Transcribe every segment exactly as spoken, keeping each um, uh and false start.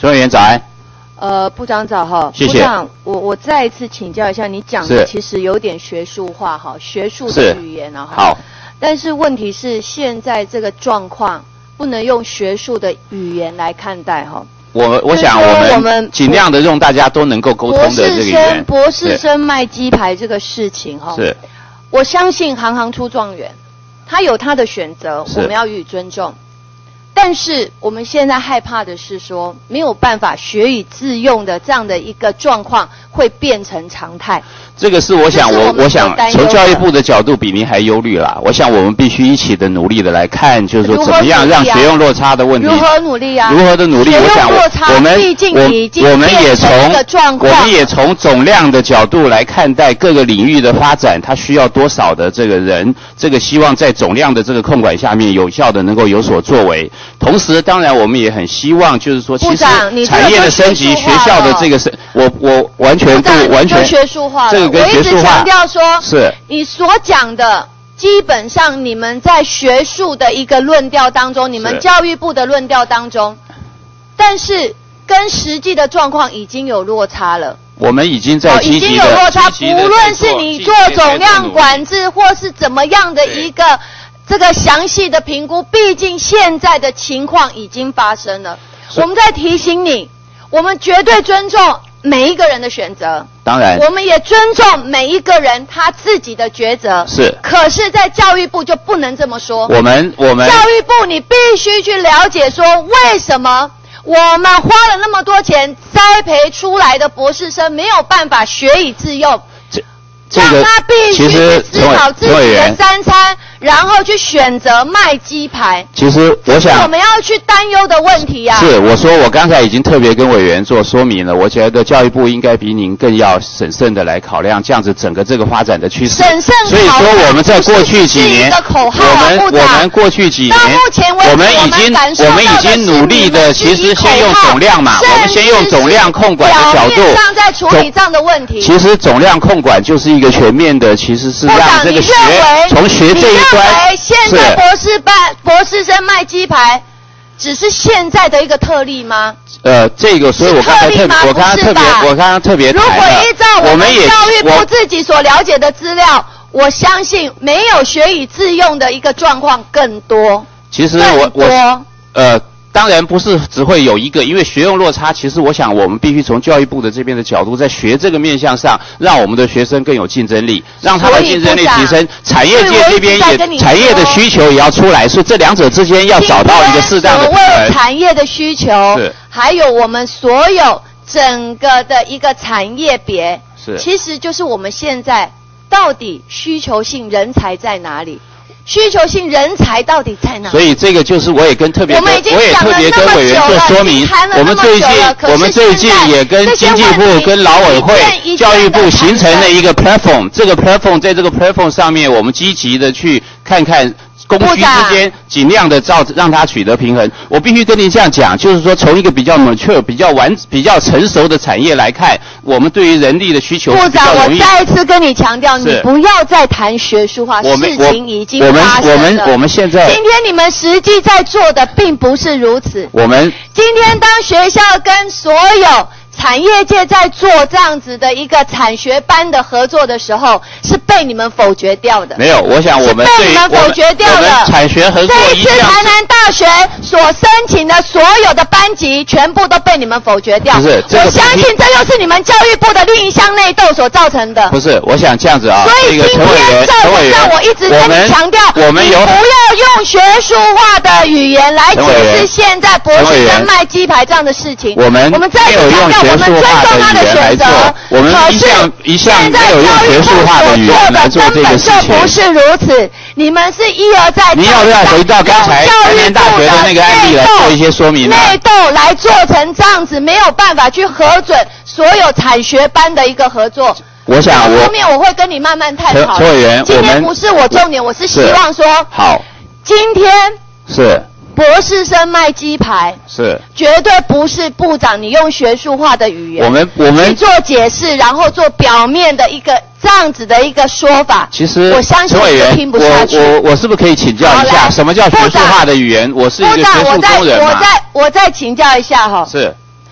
陈委员早安。 呃，部长早哈， 谢谢。 部长，我我再一次请教一下，你讲的其实有点学术化哈，学术的语言啊。 好。 但是问题是，现在这个状况不能用学术的语言来看待哈。 我我想我们尽量的用大家都能够沟通的这个语言。 博士生博士生卖鸡排这个事情哈， 是。 我相信行行出状元，他有他的选择，我们要予以尊重。但是我们现在害怕的是说，没有办法学以致用的这样的一个状况会变成常态。 这个是我想我我想从教育部的角度比您还忧虑啦。我想我们必须一起的努力的来看，就是说怎么样让学用落差的问题如何努力啊？ 如何的努力？我想我们我我们也从我们也从总量的角度来看待各个领域的发展，它需要多少的这个人，这个希望在总量的这个控管下面有效的能够有所作为。同时，当然我们也很希望，就是说，其实产业的升级、学校的这个是，我我完全不完全学术化了。 这个跟学术化。 我一直强调说， 是你所讲的，基本上你们在学术的一个论调当中，你们教育部的论调当中，但是跟实际的状况已经有落差了。 我们已经在积极的、 哦、已经有落差，无论是你做总量管制，或是怎么样的一个。这个详细的评估，毕竟现在的情况已经发生了。我们在提醒你，我们绝对尊重每一个人的选择。 当然， 我们也尊重每一个人他自己的抉择。 是。 可是，在教育部就不能这么说。 我们我们教育部，你必须去了解说，为什么我们花了那么多钱栽培出来的博士生没有办法学以致用？让他必须去思考自己的三餐，然后去选择卖鸡排。 其实我想， 我们要去担忧的问题啊。 是，我说我刚才已经特别跟委员做说明了，我觉得教育部应该比您更要审慎的来考量这样子整个这个发展的趋势。 审慎所以说我们在过去几年，我们我们过去几年， 到目前为止我们已经我们已经努力的，其实先用总量嘛，我们先用总量控管的角度， 表面上在处理这样的问题。 其实总量控管就是一个全面的，其实是让这个学从学这一端。 现在博士班博士生卖鸡排，只是现在的一个特例吗？ 呃，这个，所以我刚才特别，我刚刚特别，我刚刚特别谈了。 如果依照我们教育部自己所了解的资料，我相信没有学以致用的一个状况更多。 其实我我呃。当然不是只会有一个，因为学用落差，其实我想我们必须从教育部的这边的角度，在学这个面向上，让我们的学生更有竞争力，让他的竞争力提升。产业界这边也，产业的需求也要出来，所以这两者之间要找到一个适当的平衡。 所谓产业的需求，还有我们所有整个的一个产业别， 是， 其实就是我们现在到底需求性人才在哪里？需求性人才到底在哪？ 所以这个就是我也跟特别， 我们已经我也特别跟委员做说明。我们最近，我们最近也跟经济部、跟劳委会、教育部形成了一个 platform。这个 platform 在这个 platform 上面，我们积极的去看看供需之间，尽量的照让它取得平衡。我必须跟您这样讲，就是说从一个比较 mature、比较完、比较成熟的产业来看，我们对于人力的需求是比较容易。 部长，我再一次跟你强调，你不要再谈学术化，事情已经发生了。 我们我们我们现在， 今天你们实际在做的并不是如此。 我们今天当学校跟所有产业界在做这样子的一个产学班的合作的时候，是被你们否决掉的。 没有，我想我们被你们否决掉的。 产学合作这一次台南大学所申请的所有的班级，全部都被你们否决掉。 不是，这个、 我相信这又是你们教育部的另一项内斗所造成的。 不是，我想这样子啊。 所以今天赵部长，我一直跟你强调， 我们有你不要用学术化的语言来解释现在博士生卖鸡排这样的事情。 我们我们再次强调，我们尊重他的选择。 我们一向一向没有用学术化的语言来做这个事情。 根本就不是如此，你们是一而再。 你要不要回到刚才台南大学的那个案例来做一些说明呢？ 内斗来做成这样子，没有办法去核准所有产学班的一个合作。 我想我后面我会跟你慢慢探讨。 陈委员， 今天不是我重点，我是希望说， 好， 今天是。 博士生卖鸡排是绝对不是部长你用学术化的语言， 我们我们去做解释，然后做表面的一个这样子的一个说法。 其实我相信你听不下去。 我我我是不是可以请教一下，什么叫学术化的语言？我是一个学术工人嘛。 我再我再我再请教一下哈。 是。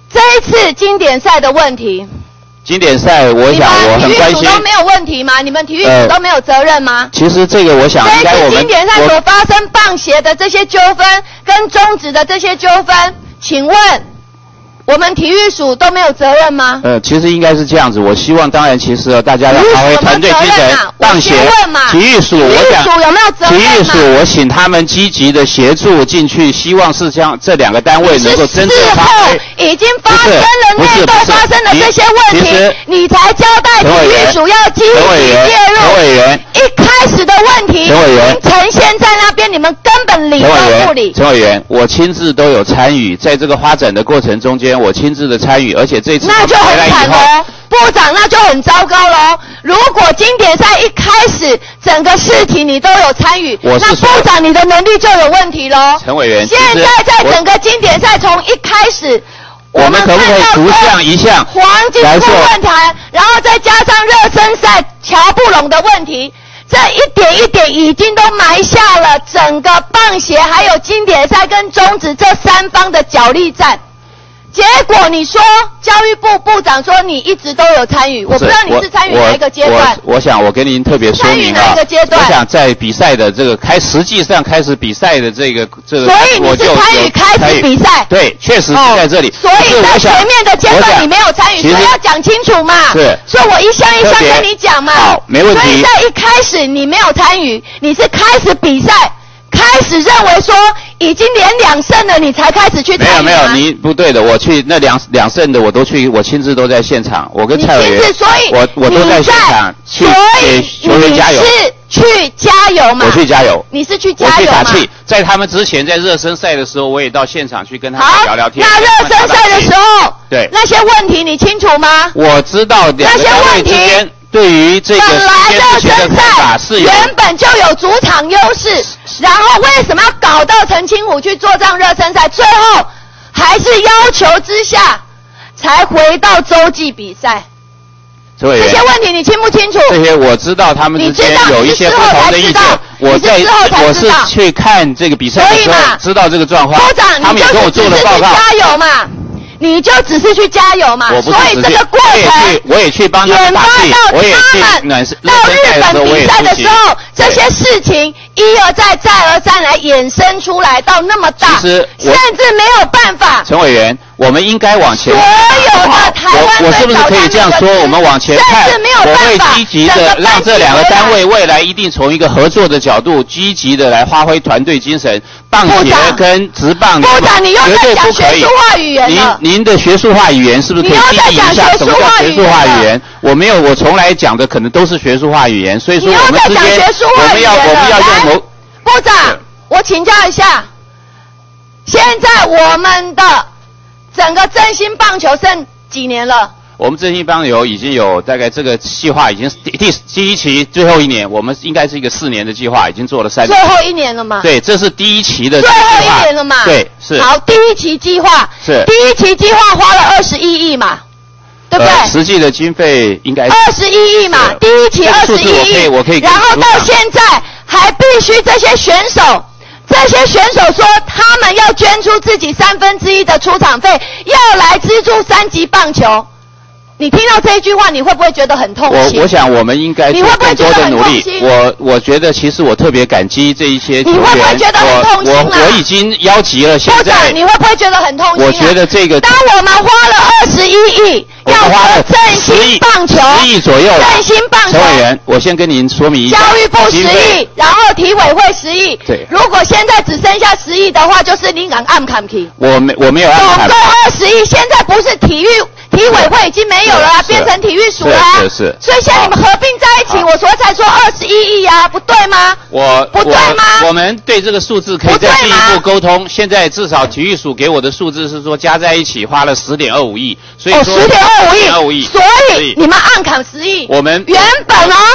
这一次经典赛的问题。 经典赛，我想我很关心。 体育署都没有问题吗？你们体育署都没有责任吗？ 呃、其实这个我想应该我们。 这次经典赛所发生棒协的这些纠纷，跟中职的这些纠纷，请问我们体育署都没有责任吗？ 呃，其实应该是这样子。我希望，当然，其实大家要发挥团队精神。棒协、体育署，我想， 体育署有没有责任？ 体育署，我请他们积极的协助进去，希望是将这两个单位能够真正发挥。 已经发生了内斗发生的这些问题，你才交代体育署要积极介入。 陈委员， 一开始的问题， 陈委员呈现在那边，你们根本理都不理。 陈委员，我亲自都有参与，在这个发展的过程中间，我亲自的参与，而且这次那就很惨喽，部长那就很糟糕喽。如果经典赛一开始整个事情你都有参与，那部长你的能力就有问题喽。 陈委员， 现在在整个经典赛从一开始。 我们可不可以逐项一项黄金顾问团，然后再加上热身赛乔不拢的问题，这一点一点已经都埋下了整个棒协还有经典赛跟中职这三方的角力战。结果你说教育部部长说你一直都有参与，我不知道你是参与哪一个阶段。 我 我, 我想我跟您特别说明啊， 参与哪一个阶段？ 我想在比赛的这个开，实际上开始比赛的这个这个， 所以你是参与开始比赛？ 对，确实是在这里。 哦、所以在前面的阶段你没有参与，所以要讲清楚嘛。 是， 所以我一项一项跟你讲嘛。 好，没问题。 所以在一开始你没有参与，你是开始比赛。开始认为说已经连两胜了，你才开始去参与吗？ 没有没有，你不对的。我去那两两胜的我都去，我亲自都在现场。我跟蔡委员， 所以我我都在现场去给球员加油。 你是去加油嘛？ 我去加油。 你是去加油嘛？ 我去打气。在他们之前，在热身赛的时候，我也到现场去跟他们聊聊天。 那热身赛的时候， 对那些问题你清楚吗？ 我知道两个单位之间。对于这个本来热身赛是原本就有主场优势，然后为什么要搞到陈清虎去做这样热身赛？最后还是要求之下才回到洲际比赛。 这些问题你清不清楚？ 这些我知道，他们之间有一些不同的意见。我在我是去看这个比赛的时候知道这个状况， 部长他们也跟我做了报告。 加油嘛！你就只是去加油嘛，所以这个过程我也去帮他们打气，我也去暖身。 到日本比赛的时候，这些事情一而再再而三来衍生出来，到那么大，甚至没有办法。 陈委员，我们应该往前。 所有的台湾我我是不是可以这样说？我们往前看，我会积极的让这两个单位未来一定从一个合作的角度，积极的来发挥团队精神。棒协跟职棒部长，你又在讲学术化语言了。 您您的学术化语言是不是可以定义一下什么叫学术化语言？我没有，我从来讲的可能都是学术化语言，所以说我们之间我们要我们要用某。 部长，我请教一下，现在我们的整个振兴棒球剩几年了？ 我们振兴棒球已经有大概这个计划已经第第第一期最后一年，我们应该是一个四年的计划，已经做了三年。 最后一年了吗？ 对，这是第一期的最后一年了嘛？ 对，是。 好，第一期计划是第一期计划花了二十一亿嘛，对不对？ 呃、实际的经费应该二十一亿嘛，第一期二十一亿， 我可以， 然后到现在还必须这些选手。这些选手说，他们要捐出自己三分之一的出场费，要来资助三级棒球。你听到这一句话，你会不会觉得很痛心？ 我我想我们应该做更多的努力。我我觉得其实我特别感激这一些球员。 你会不会觉得很痛心啊？ 我我已经邀集了，现在。 部长，你会不会觉得很痛心啊？ 我觉得这个。 当我们花了二十一亿，要做振兴棒球， 十亿左右。 振兴棒球。 陈委员，我先跟您说明一下。 教育部十亿，然后体委会十亿。 对。 如果现在只剩下十亿的话，就是你敢暗砍去。 我没我没有暗砍。 总共二十亿，现在不是体育。体委会已经没有了啊，变成体育署了啊。 是是。 所以现在你们合并在一起，我所以才说二十一亿啊，不对吗？ 我不对吗？ 我们对这个数字可以再进一步沟通。现在至少体育署给我的数字是说加在一起花了十点二五亿，所以说十点二五亿， 二五亿， 所以你们暗砍十亿。 我们原本哦，原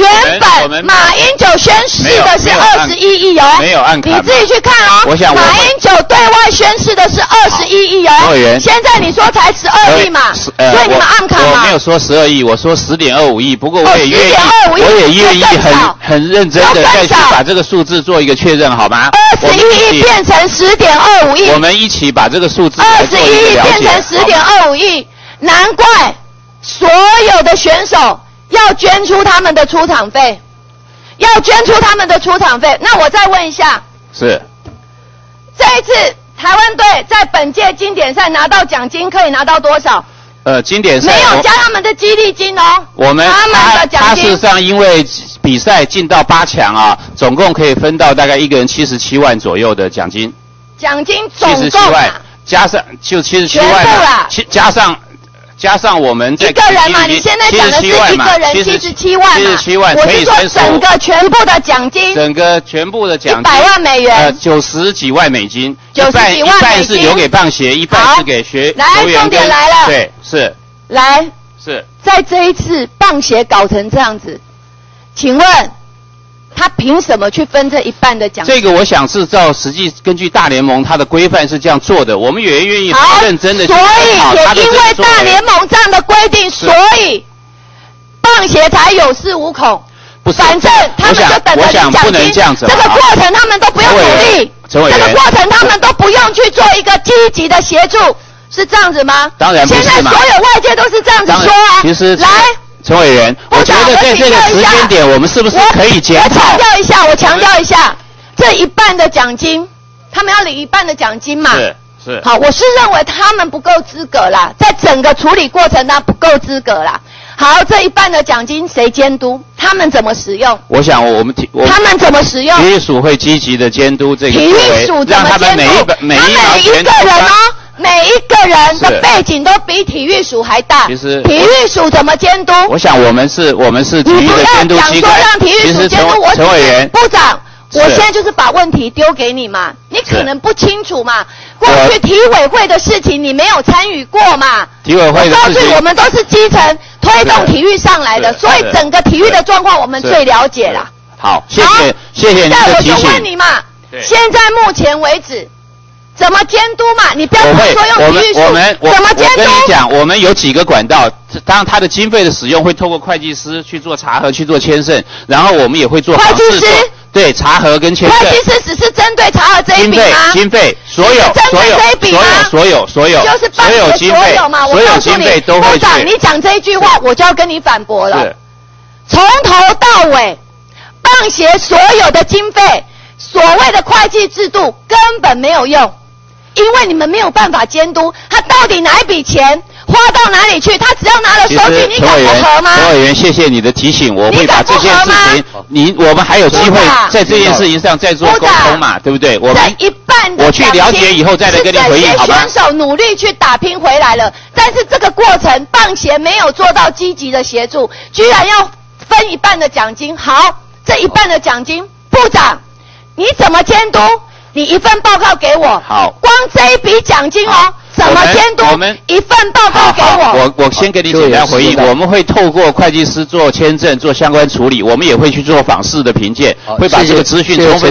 原本马英九宣示的是二十一亿哦， 没有按卡， 你自己去看哦。 我想马英九对外宣示的是二十一亿哦，现在你说才十二亿嘛，所以你们按卡嘛。 我没有说十二亿，我说十点二五亿。不过我也愿意，我也愿意很很认真的再去把这个数字做一个确认，好吗？ 二十一亿变成十点二五亿， 我们一起把这个数字二十一亿变成十点二五亿，难怪所有的选手要捐出他们的出场费。要捐出他们的出场费，那我再问一下， 是这一次台湾队在本届经典赛拿到奖金可以拿到多少？ 呃，经典赛没有加他们的激励金哦。 我们他们的奖金， 他事实上因为比赛进到八强啊，总共可以分到大概一个人七十七万左右的奖金。 奖金总共、啊、 七十七万，加上就七十七万嘛，加上。加上我们一个人嘛，你现在讲的是一个人七十七万嘛， 七十七万， 我是说整个全部的奖金， 整个全部的奖金一百万美元， 呃，九十几万美金， 九十几万美金， 一半是留给棒协，一半是给学来，重点来了， 对，是， 来， 是在这一次棒协搞成这样子，请问他凭什么去分这一半的奖金？ 这个我想是照实际根据大联盟它的规范是这样做的，我们也愿意很认真的去所以也因为大联盟这样的规定，所以棒协才有恃无恐。 不是， 反正他们就等着领奖金。 这样子， 这个过程他们都不用努力，这个过程他们都不用去做一个积极的协助，是这样子吗？ 当然不是嘛。 现在所有外界都是这样子说啊。 其实来。 陈委员，我觉得在这个时间点，我们是不是可以检讨？ 我强调一下，我强调一下，这一半的奖金，他们要领一半的奖金嘛？ 是是。 好，我是认为他们不够资格啦，在整个处理过程当中不够资格啦。好，这一半的奖金谁监督？他们怎么使用？ 我想我们体， 他们怎么使用？ 体育署会积极的监督这个， 体育署怎么监督？ 让他们每一本每一每一个人哦。每一个人的背景都比体育署还大。 其实体育署怎么监督？ 我想我们是，我们是体育的监督机关。 你不要讲说让体育署监督，我陈委员部长，我现在就是把问题丢给你嘛，你可能不清楚嘛。过去体委会的事情你没有参与过嘛？ 体委会的事情， 我告诉你，我们都是基层推动体育上来的，所以整个体育的状况我们最了解啦。 好，谢谢谢谢您的提醒。 现在我就问你嘛，现在目前为止。怎么监督嘛？你不要说用体育署， 我们我怎么监督？ 我跟你讲，我们有几个管道，当然它的经费的使用会透过会计师去做查核、去做签证，然后我们也会做会计师对查核跟签证。 会计师只是针对查核这一笔吗？ 经费所有所有所有所有所有就是所有经费嘛。我告诉你，部长，你讲这一句话，我就要跟你反驳了。从头到尾，棒协所有的经费，所谓的会计制度根本没有用。因为你们没有办法监督他到底哪一笔钱花到哪里去，他只要拿了收据，你敢不核吗？ 陈委员，谢谢你的提醒，我会把这件事情，你我们还有机会在这件事情上再做沟通嘛，对不对？我们一半的我去了解以后再来跟你回应，好吗？ 选手努力去打拼回来了，但是这个过程棒协没有做到积极的协助，居然要分一半的奖金。好，这一半的奖金，部长你怎么监督？你一份报告给我， 好， 光这一笔奖金哦，怎么监督？ 我们一份报告给我。 我我先给你简单回应，我们会透过会计师做签证、做相关处理，我们也会去做访视的评鉴，会把这个资讯充分。